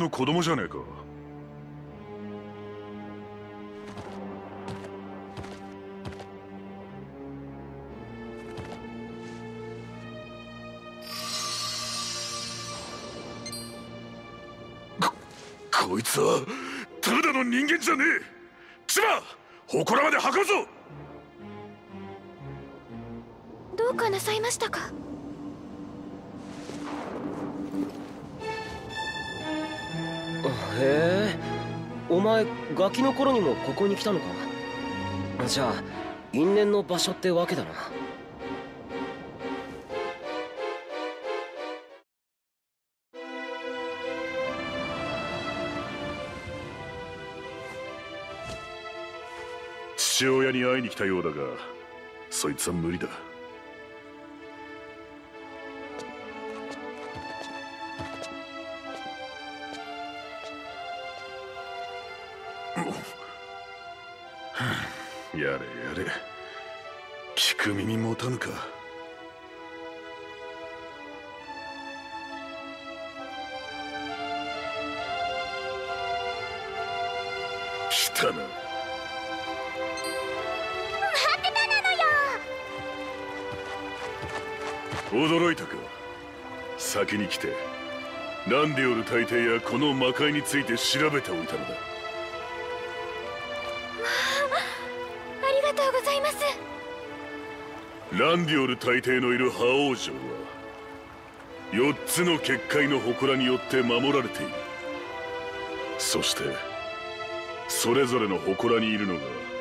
の子供じゃねえか。こいつはただの人間じゃねえ。千葉、祠まで運ぶぞ。 どうかなさいましたか？ へえ、お前ガキの頃にもここに来たのか。じゃあ因縁の場所ってわけだな。 父親に会いに来たようだが、そいつは無理だ。やれやれ、聞く耳持たぬか。来たな。 待ってたなのよ。 驚いたか。先に来てランディオル大帝やこの魔界について調べておいたのだ。 ありがとうございます。 ランディオル大帝のいる覇王城は4つの結界の祠によって守られている。そしてそれぞれの祠にいるのが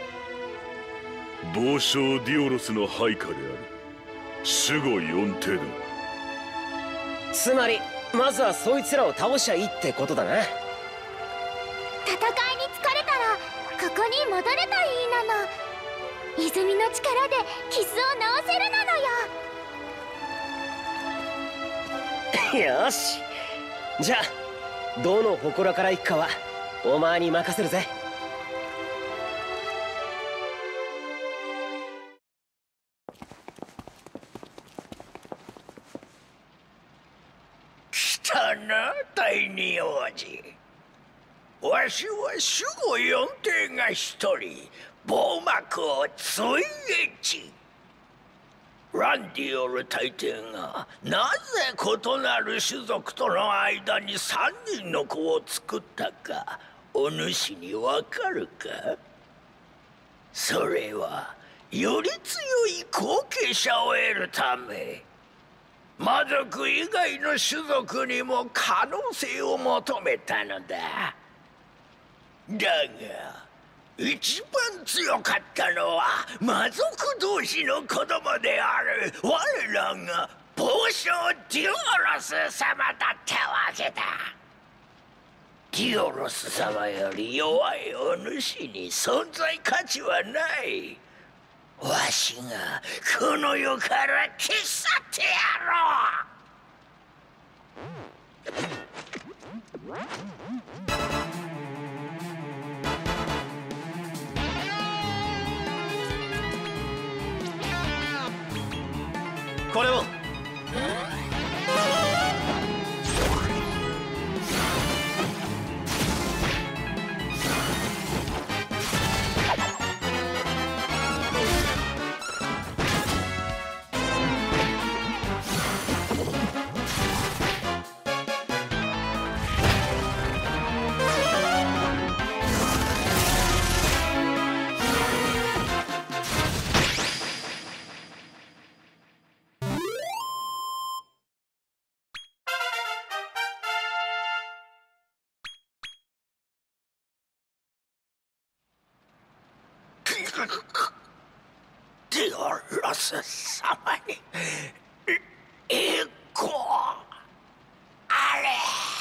傍将ディオロスの配下である守護四帝だ。 つまりまずはそいつらを倒しゃいいってことだな。 戦いに疲れたらここに戻ればいいなの。泉の力で傷を治せるなのよ。 よし、じゃあどの祠から行くかはお前に任せるぜ。 来たな第二王子。わしは守護四帝が一人、暴幕をついえち。ランディオル大帝がなぜ異なる種族との間に3人の子を作ったか、お主にわかるか？それはより強い後継者を得るため、魔族以外の種族にも可能性を求めたのだ。だが一番強かったのは魔族同士の子供である我らが傍将ディオロス様だったわけだ。ディオロス様より弱いお主に存在価値はない。わしがこの世から消し去ってやろう。 これを。 ディオロス様に栄光あれ。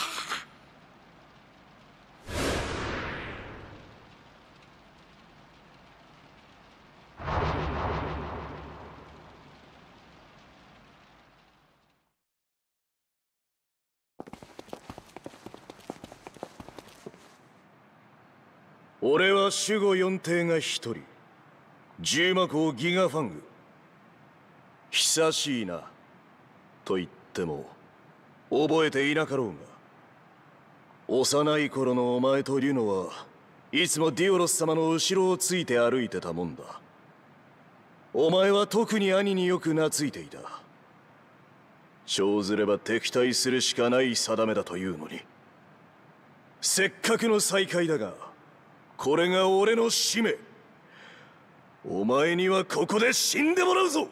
俺は守護四帝が一人、十魔侯ギガファング。久しいなと言っても覚えていなかろうが、 幼い頃のお前とリュノはいつもディオロス様の後ろをついて歩いてたもんだ。お前は特に兄によく懐いていた。生ずれば敵対するしかない定めだというのに、せっかくの再会だがこれが俺の使命。お前にはここで死んでもらうぞ。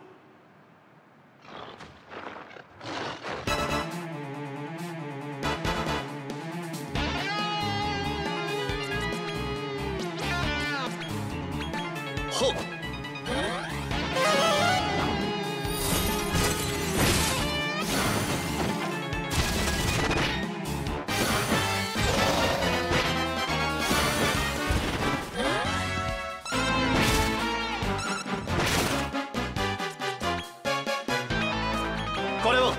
はっ。これを。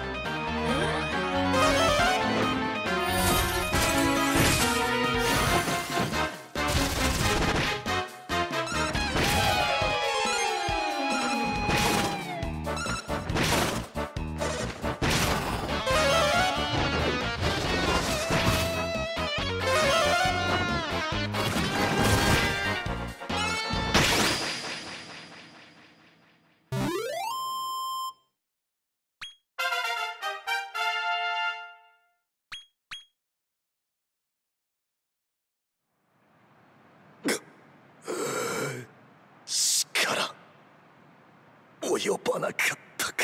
力及ばなかったか。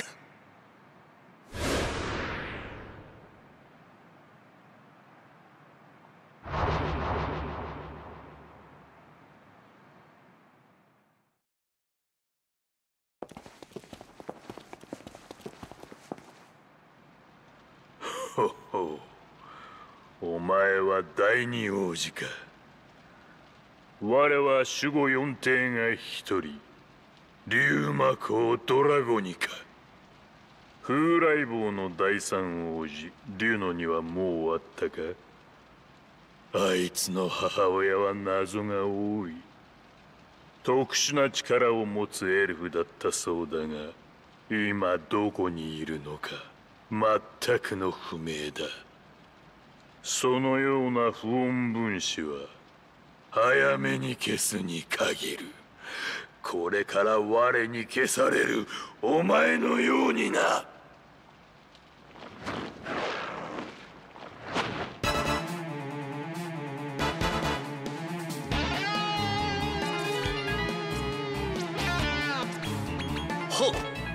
ほほう、お前は第二王子か。我は守護四帝が一人、竜魔公ドラゴニカ。風来坊の第三王子デュノにはもうあったか。あいつの母親は謎が多い。特殊な力を持つエルフだったそうだが、今どこにいるのか全くの不明だ。そのような不穏分子は早めに消すに限る。これから我に消されるお前のようにな。 はっ。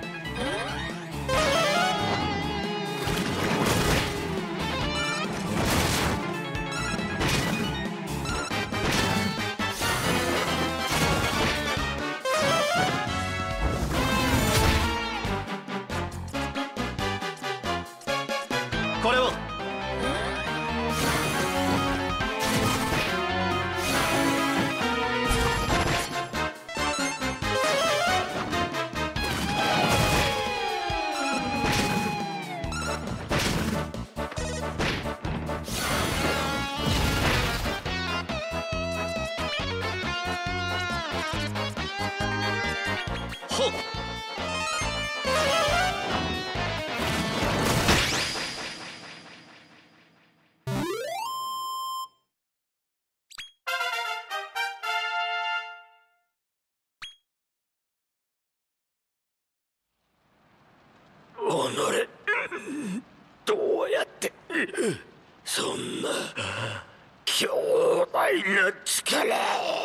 これを。はっ。 己どうやってそんな強大な力。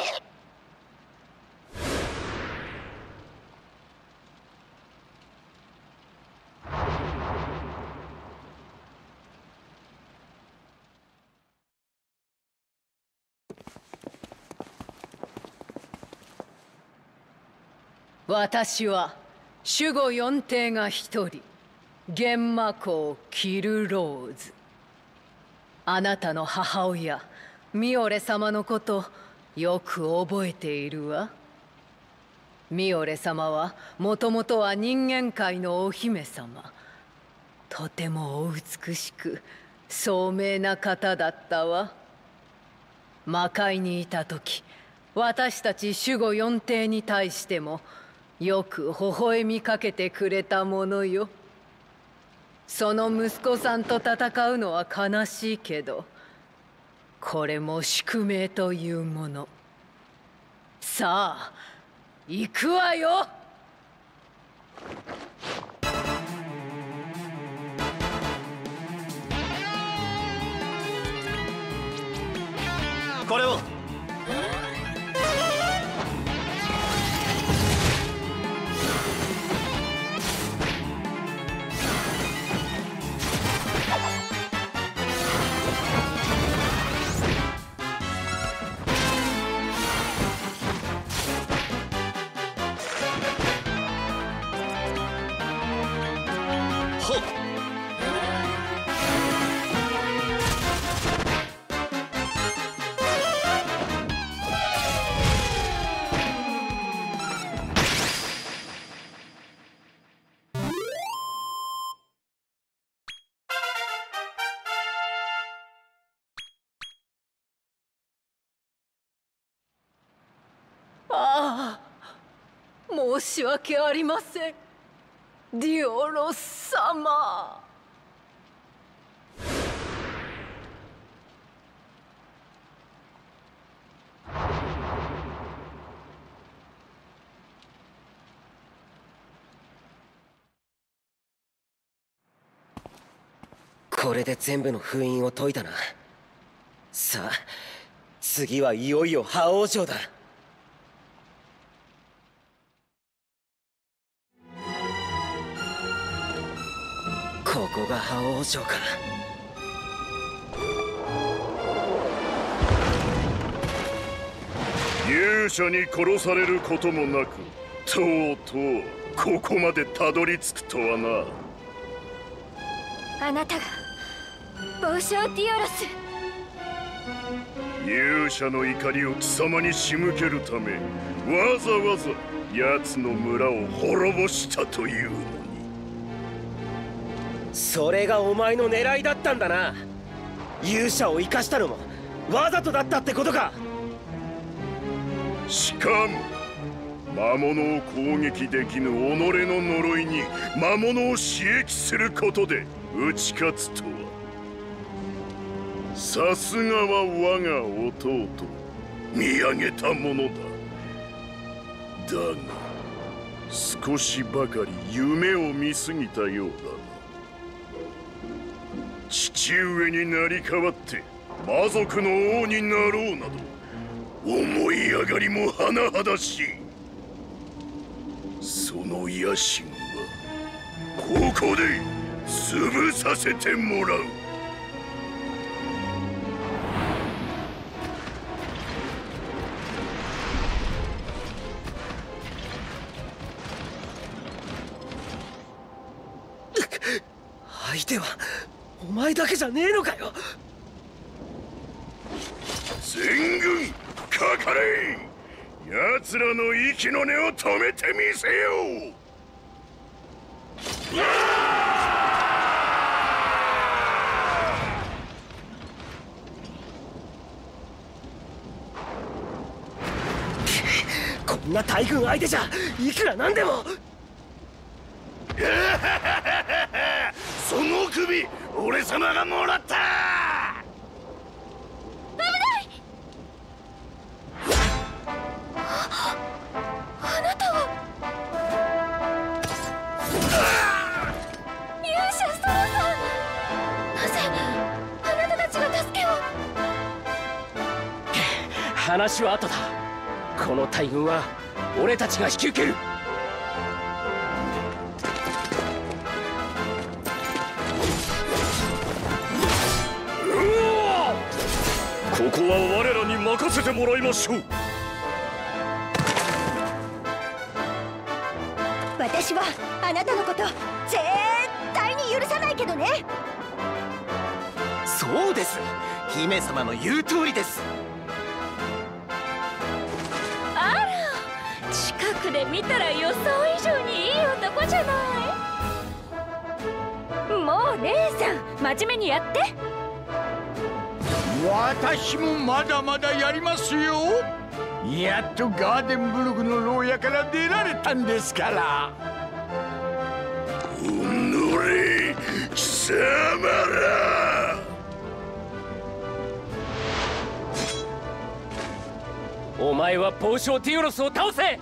私は守護四帝が一人、玄魔公キルローズ。あなたの母親ミオレ様のことよく覚えているわ。ミオレ様はもともとは人間界のお姫様。とてもお美しく聡明な方だったわ。魔界にいた時、私たち守護四帝に対してもよく微笑みかけてくれたものよ。その息子さんと戦うのは悲しいけど、 これも宿命というもの。さあ行くわよ。 これを。 ああ、申し訳ありません、ディオロス様。 これで全部の封印を解いたな。さあ次はいよいよ覇王城だ。ここが覇王城か。 勇者に殺されることもなく、とうとうここまでたどり着くとはな。 あなたが暴将ディオロス。 勇者の怒りを貴様に仕向けるため、わざわざ奴の村を滅ぼしたというのに。 それがお前の狙いだったんだな。勇者を生かしたのもわざとだったってことか。 しかも魔物を攻撃できぬ己の呪いに魔物を刺激することで打ち勝つとは、さすがは我が弟、見上げたものだ。だが少しばかり夢を見すぎたようだな。父上になり代わって魔族の王になろうなど、思い上がりも甚だしい。その野心はここで潰させてもらう。 相手はお前だけじゃねえのかよ。 全軍かかれ。奴らの息の根を止めてみせよう。 こんな大軍相手じゃいくらなんでも。 その首俺様がもらった。 危ない。あなたは勇者ソロさん。なぜあなたたちが助けを。 話は後だ。この大軍は俺たちが引き受ける。 ここは我らに任せてもらいましょう。 私はあなたのこと絶対に許さないけどね。 そうです、姫様の言う通りです。 あら、近くで見たら予想以上にいい男じゃない。もう姉さん真面目にやって。 私もまだまだやりますよ。やっとガーデンブルクの牢屋から出られたんですから。 おのれ貴様ら。 お前は暴将ディオロスを倒せ。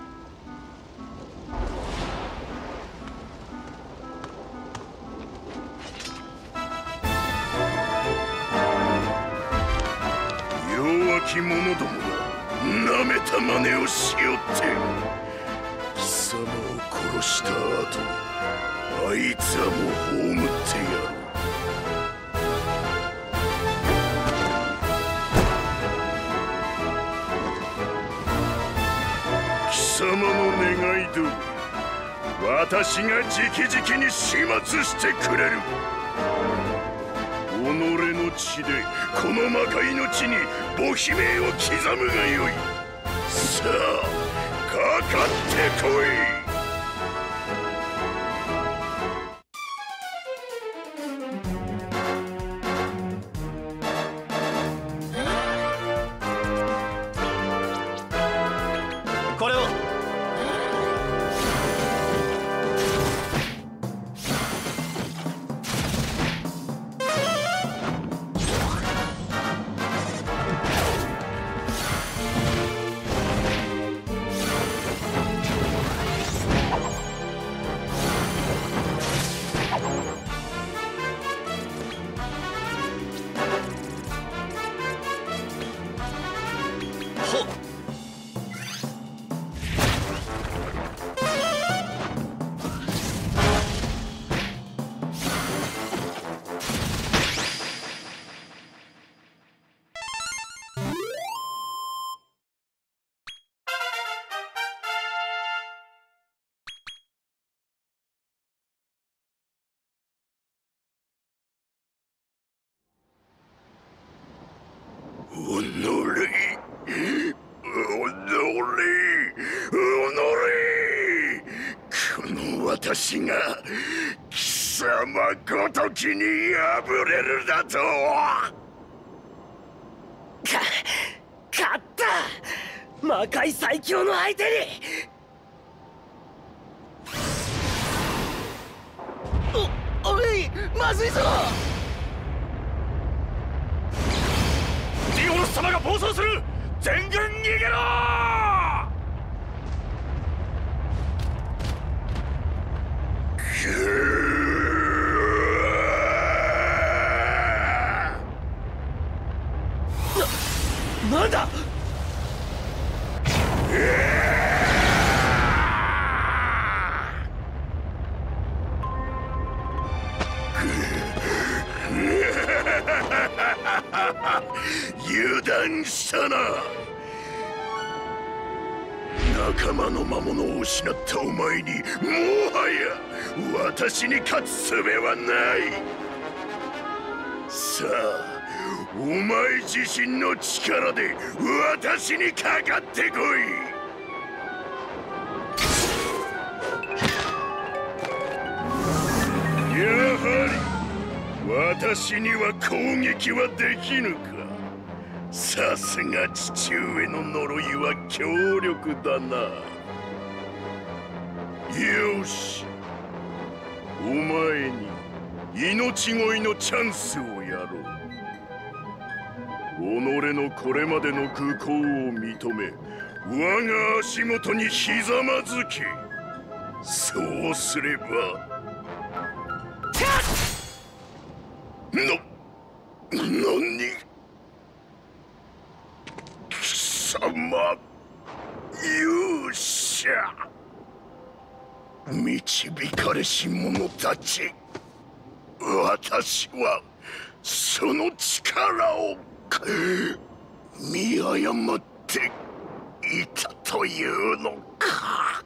弱き者どもがなめた真似をしよって貴様を殺した後あいつはもう葬ってやる。貴様の願い通り私が直々に始末してくれる。己の血でこの魔界の地に母姫を刻むがよい。さあかかってこい。 これを。この私が貴様ごときに敗れるだと。 勝った。魔界最強の相手に。おい、まずいぞ。 ディオロス様が暴走する。全軍逃げろ。 なんだ。 油断したな。仲間の魔物を失ったお前にもはや私に勝つ術はない。さあお前自身の力で私にかかってこい。やはり私には攻撃はできぬか。さすが父上の呪いは強力だな。よし、お前に命乞いのチャンスをやろう。己のこれまでの愚行を認め我が足元にひざまずけ。そうすれば何貴様勇者導かれし者たち、私はその力を見誤っていたというのか。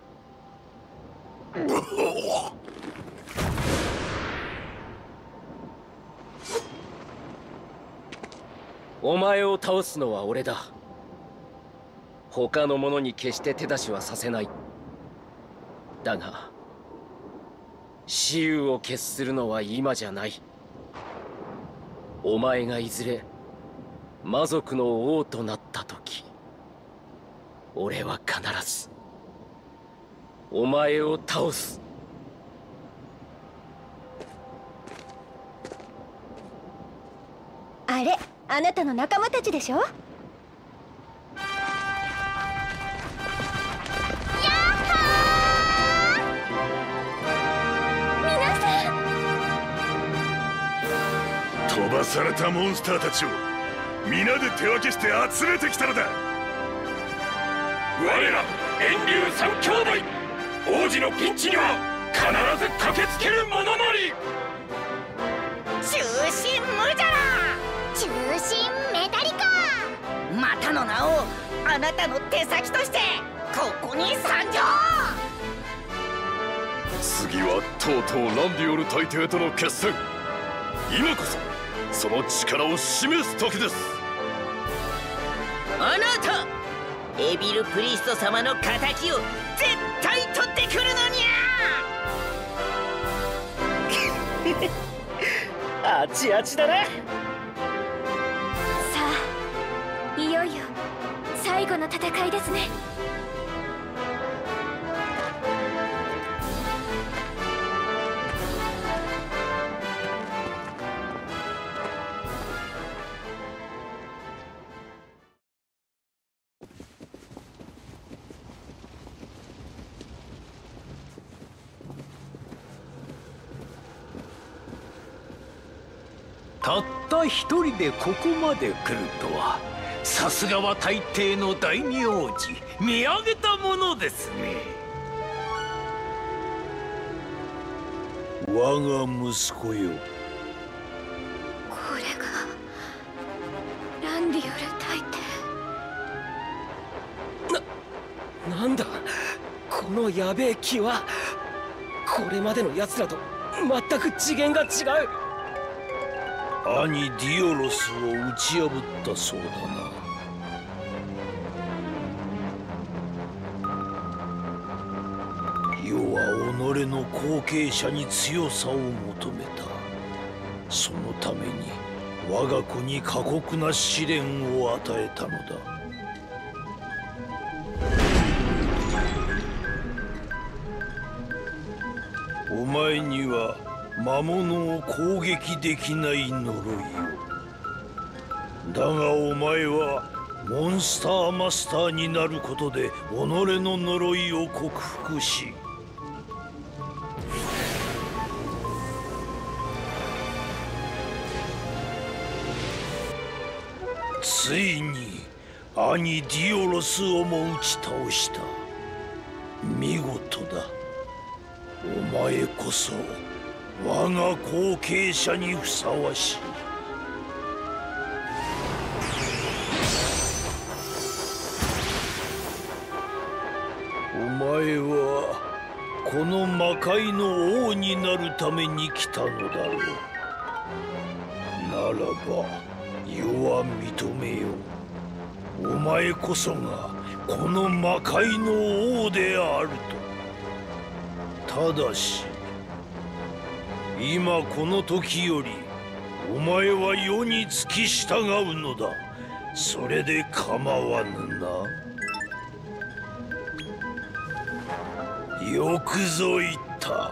お前を倒すのは俺だ。他の者に決して手出しはさせない。だが雌雄を決するのは今じゃない。お前がいずれ魔族の王となった時、俺は必ずお前を倒す。 あれ、あなたの仲間たちでしょ。 騙されたモンスターたちを皆で手分けして集めてきたのだ。 我ら遠流三兄弟、王子のピンチには必ず駆けつける者なり。 中心ムジャラ、中心メタリカ、またの名をあなたの手先としてここに参上。 次はとうとうランディオル大帝との決戦。今こそその力を示す時です。 あなたエビル・プリスト様の敵を絶対取ってくるのにゃあちあちだな。 さあ、いよいよ最後の戦いですね。 たった一人でここまで来るとは、さすがは大帝の第二王子、見上げたものですね。我が息子よ。 これがランディオル大帝。 なんだこのやべえ気は。これまでの奴らと全く次元が違う。 兄ディオロスを打ち破ったそうだな。世は己の後継者に強さを求めた。そのために我が子に過酷な試練を与えたのだ。お前には魔物を攻撃できない呪いを。だがお前はモンスターマスターになることで己の呪いを克服し、ついに兄ディオロスをも打ち倒した。見事だ。お前こそ我が後継者にふさわしい。お前はこの魔界の王になるために来たのだろう。ならば世は認めよう。お前こそがこの魔界の王であると。ただし今この時よりお前は世に付き従うのだ。それで構わぬな。よくぞ言った。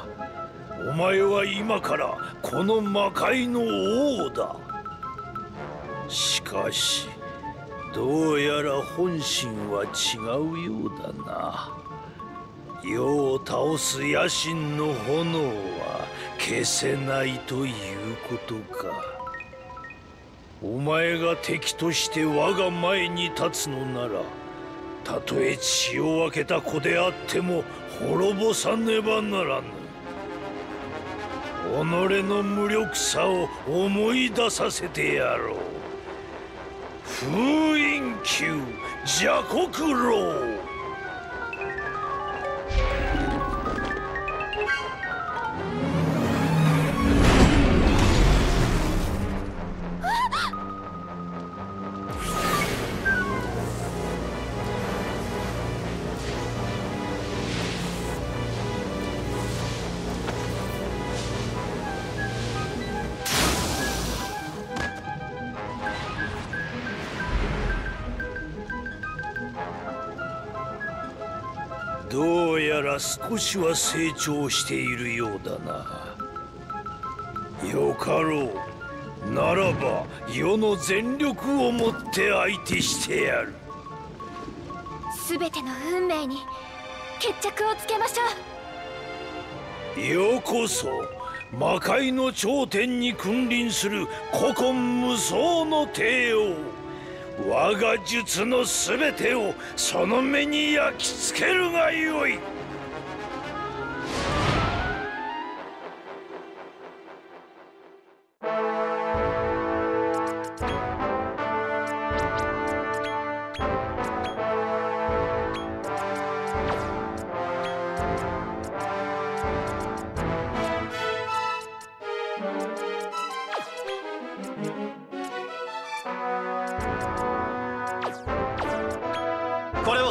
お前は今からこの魔界の王だ。しかしどうやら本心は違うようだな。世を倒す野心の炎は消せないということか。お前が敵として我が前に立つのなら、たとえ血を分けた子であっても滅ぼさねばならぬ。己の無力さを思い出させてやろう。封印級邪国牢。どうやら少しは成長しているようだな。よかろう。ならば世の全力をもって相手してやる。 すべての運命に決着をつけましょう。 ようこそ魔界の頂点に君臨する古今無双の帝王、我が術のすべてをその目に焼き付けるがよい。 これを。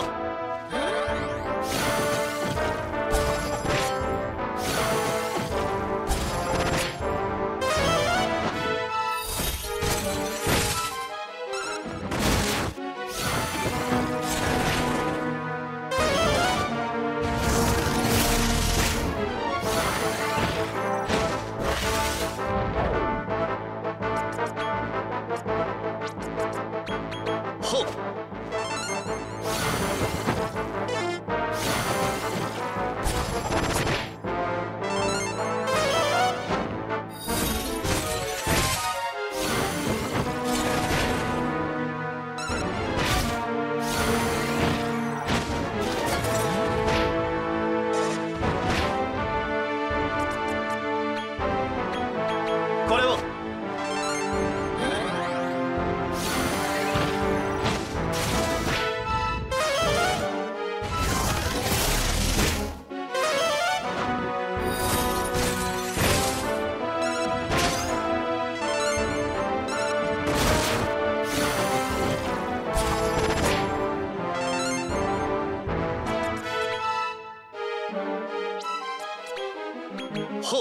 ほっ。これを。ほっ。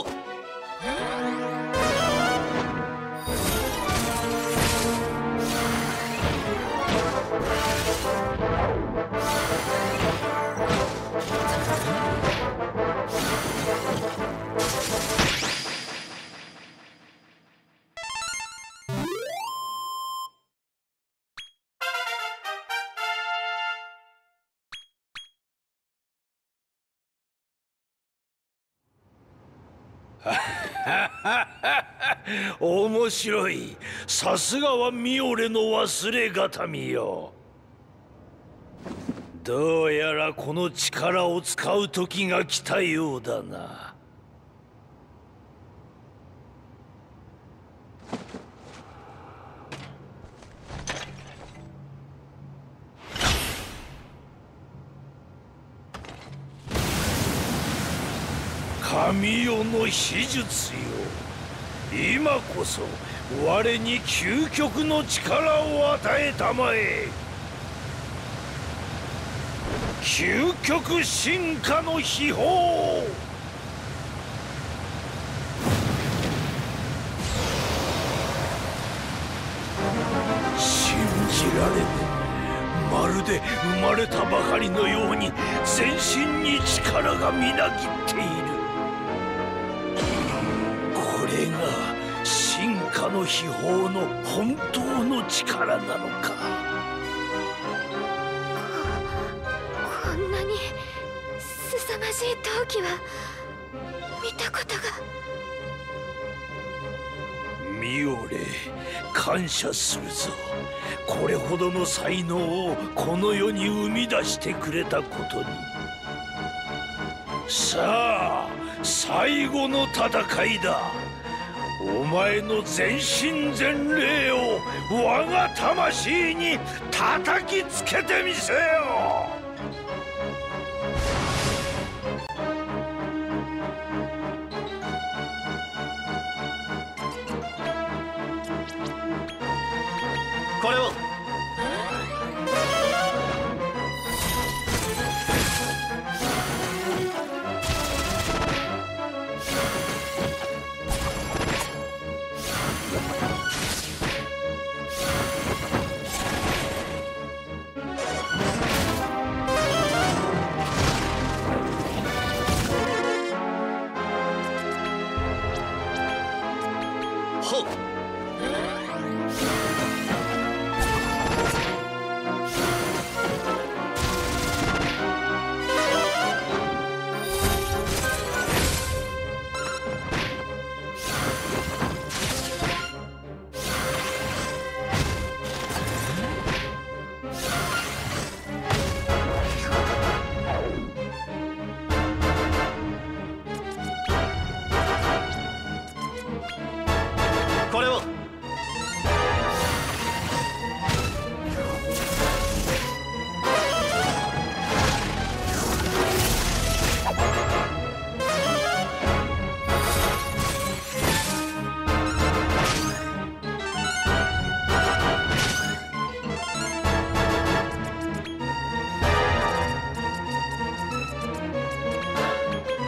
面白い。さすがはミオレの忘れがたみよ。どうやらこの力を使う時が来たようだな。神よの秘術よ、今こそ我に究極の力を与えたまえ。究極進化の秘宝。信じられぬ。まるで生まれたばかりのように全身に力がみなぎっている。これが進化の秘宝の本当の力なのか。 こんなに凄まじい陶器は見たことが。 ミオレ、感謝するぞ。これほどの才能をこの世に生み出してくれたことに。さあ、最後の戦いだ。お前の全身全霊を我が魂に叩きつけてみせよ。 これを。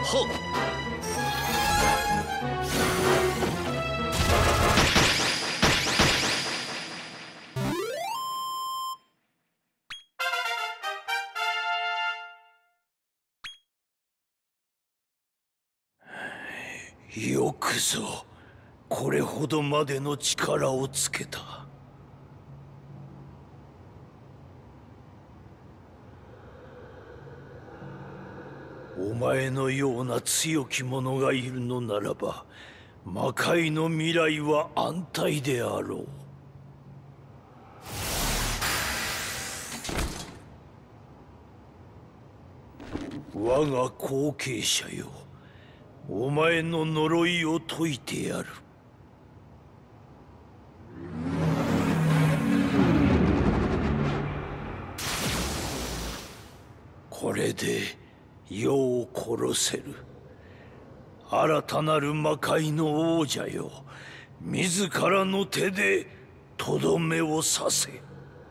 はっ。 よくぞこれほどまでの力をつけた。お前のような強き者がいるのならば魔界の未来は安泰であろう。我が後継者よ、お前の呪いを解いてやる。これで世を殺せる。新たなる魔界の王者よ、自らの手でとどめを刺せ。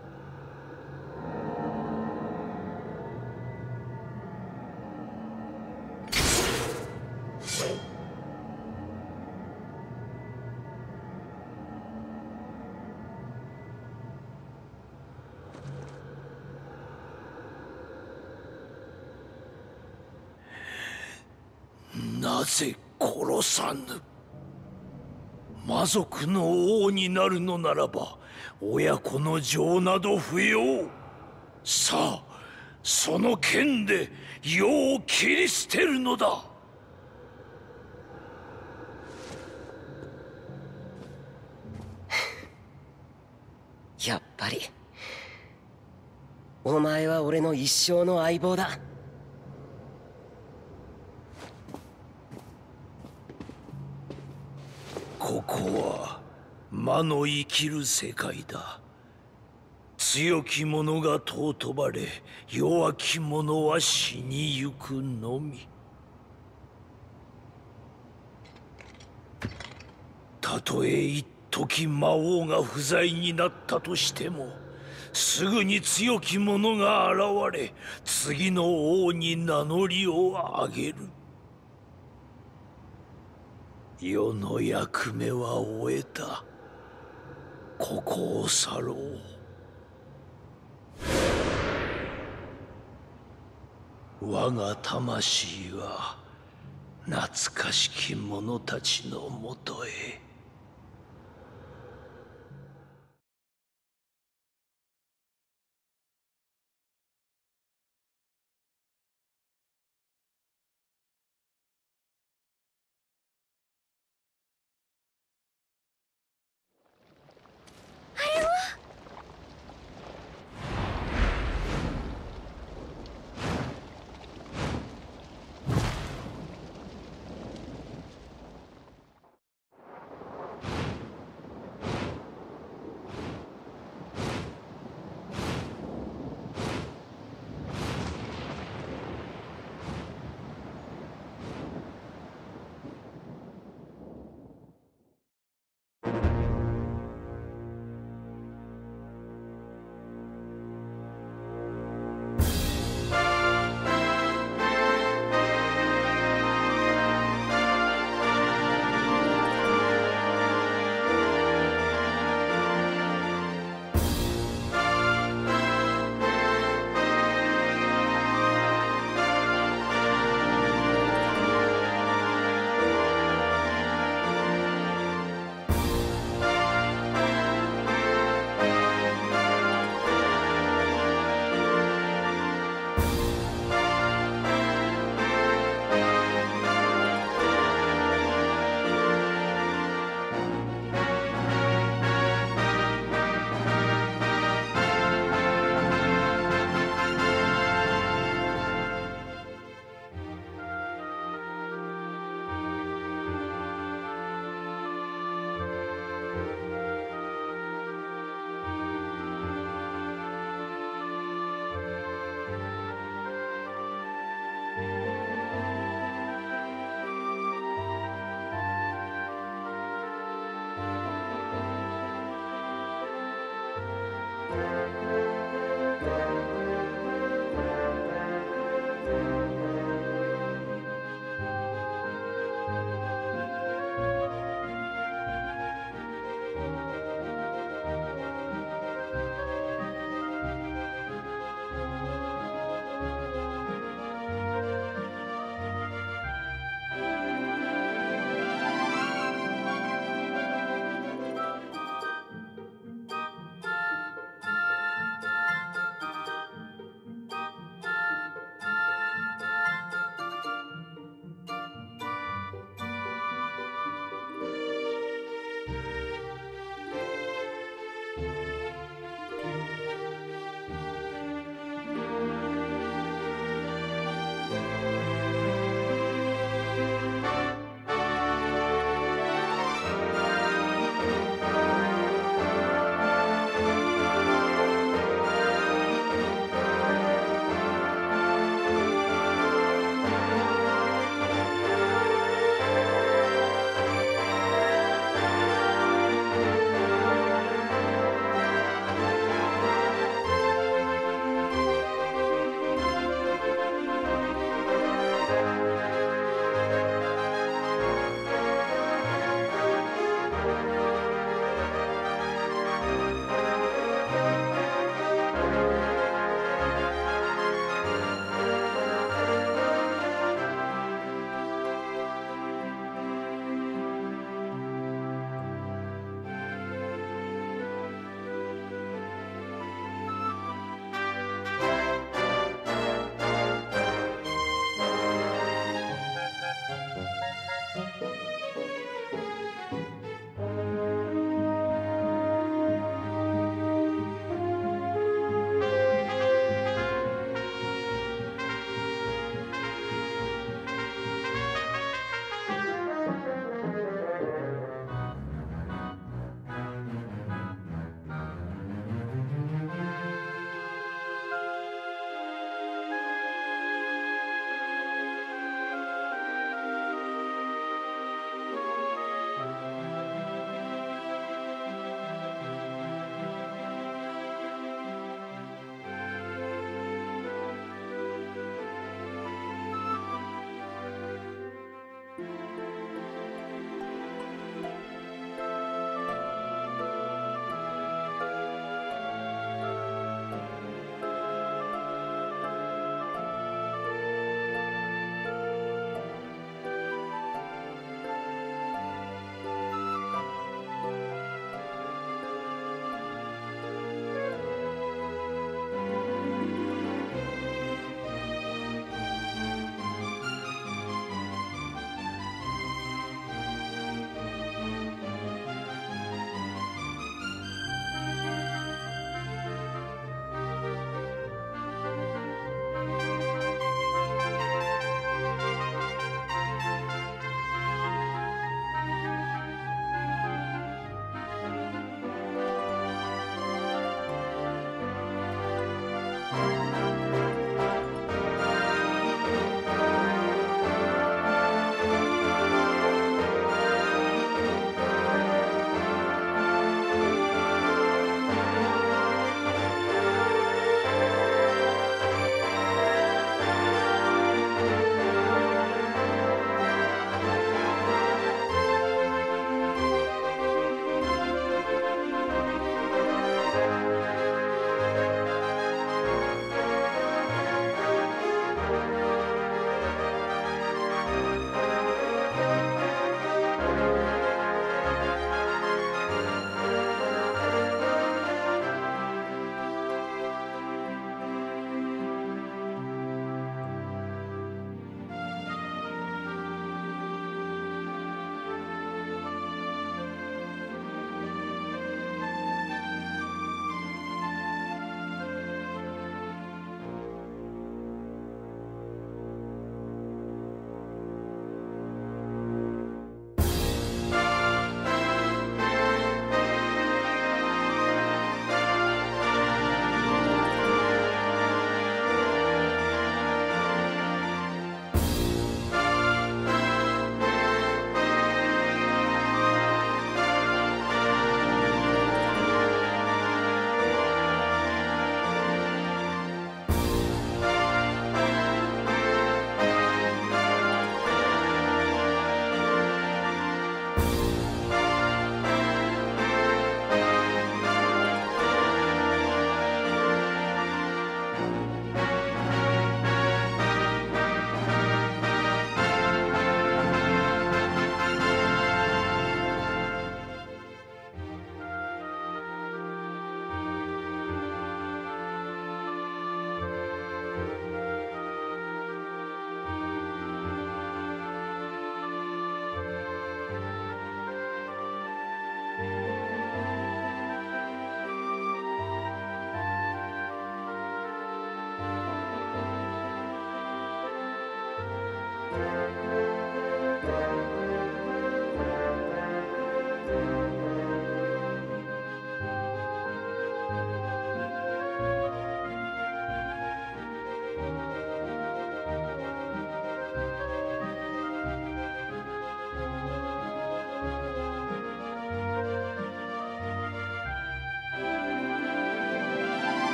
なぜ殺さぬ？魔族の王になるのならば親子の情など不要。さあその剣で世を切り捨てるのだ。 やっぱりお前は俺の一生の相棒だ。 ここは魔の生きる世界だ。強き者が尊ばれ、弱き者は死にゆくのみ。たとえ一時魔王が不在になったとしても、すぐに強き者が現れ、次の王に名乗りを上げる。世の役目は終えた。ここを去ろう。我が魂は懐かしき者たちのもとへ。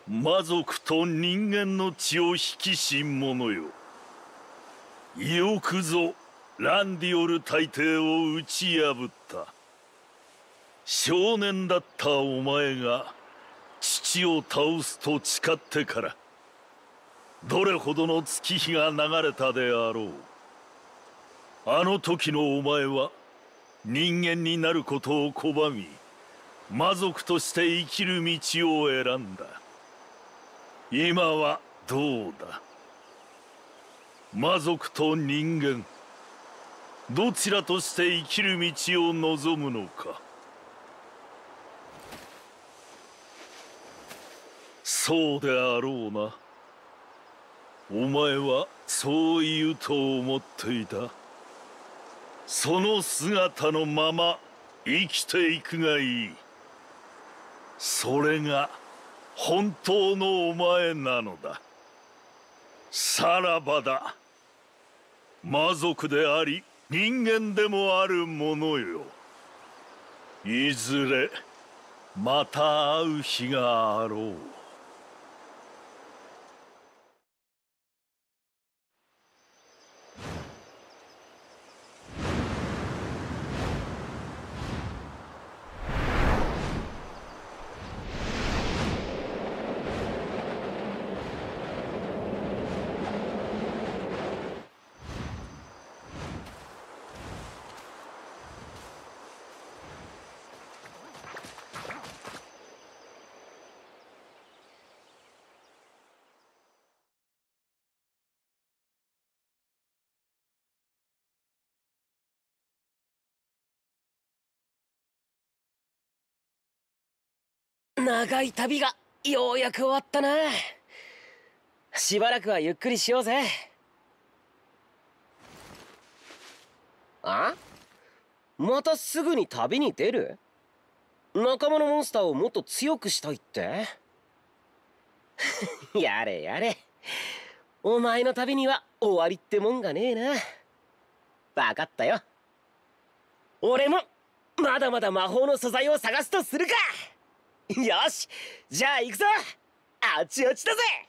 魔族と人間の血を引きし者よ。よくぞランディオル大帝を打ち破った。少年だったお前が父を倒すと誓ってからどれほどの月日が流れたであろう。あの時のお前は人間になることを拒み、魔族として生きる道を選んだ。今はどうだ。魔族と人間、どちらとして生きる道を望むのか。そうであろうな。お前はそう言うと思っていた。その姿のまま生きていくがいい。それが本当のお前なのだ。さらばだ。魔族であり人間でもある者よ。いずれまた会う日があろう。 長い旅がようやく終わったな。しばらくはゆっくりしようぜ。あ？またすぐに旅に出る？仲間のモンスターをもっと強くしたいってやれやれ。お前の旅には終わりってもんがねえな。分かったよ。俺もまだまだ魔法の素材を探すとするか。よし、じゃあ行くぞ。あっちあっちだぜ。